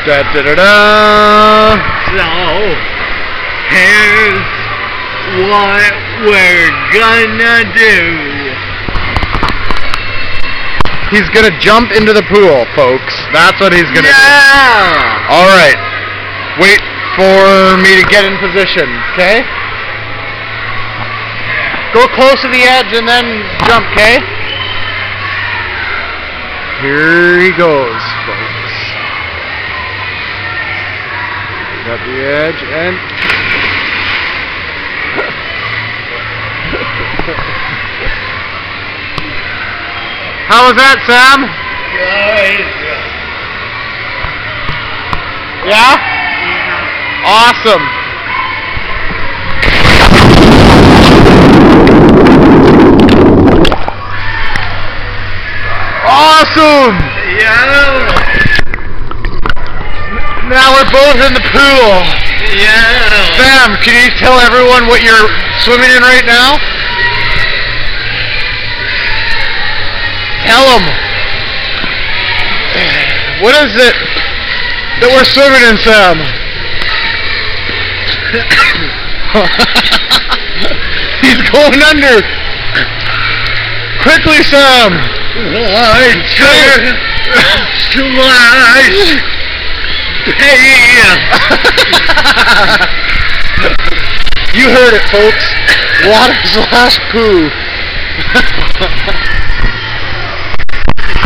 Da da da da. So, here's what we're gonna do. He's gonna jump into the pool, folks. That's what he's gonna do. Alright. Wait for me to get in position, okay? Go close to the edge and then jump, okay? Here he goes, folks. Got the edge and... How was that, Sam? Yeah? Awesome. Awesome! Yeah. Now we're both in the pool. Yeah. Sam, can you tell everyone what you're swimming in right now? Tell them. What is it that we're swimming in, Sam? He's going under. Quickly, Sam. Hey. You heard it, folks. Water slash poo.